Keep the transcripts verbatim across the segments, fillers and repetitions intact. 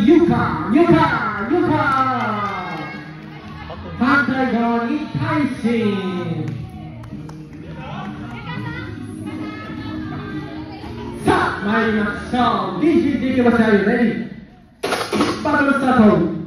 ゆかゆかゆか反対側に対進。さあ参りましょう。 ディージェー でいきましょう。レディーバトルスタート。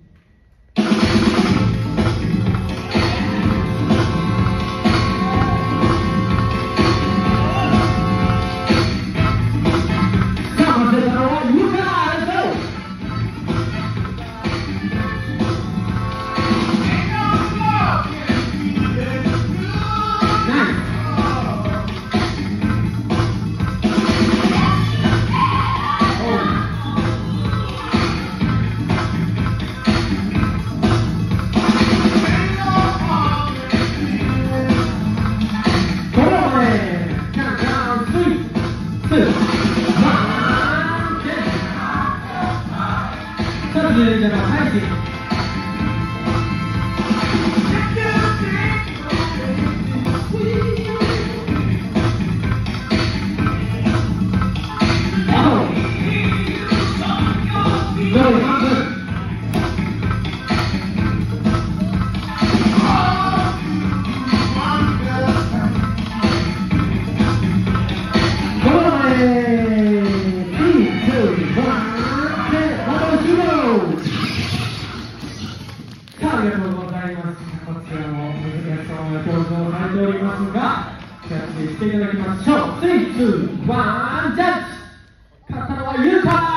キャッチしていただきましょう。スリー、ツー、ワン、ジャッジ。勝ったのはゆうか。